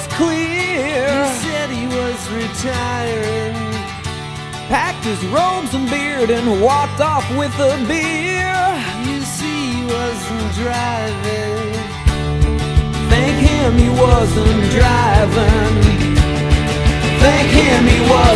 was clear. He said he was retiring, packed his robes and beard and walked off with a beer. you see he wasn't driving. Thank him he wasn't driving. Thank him he wasn't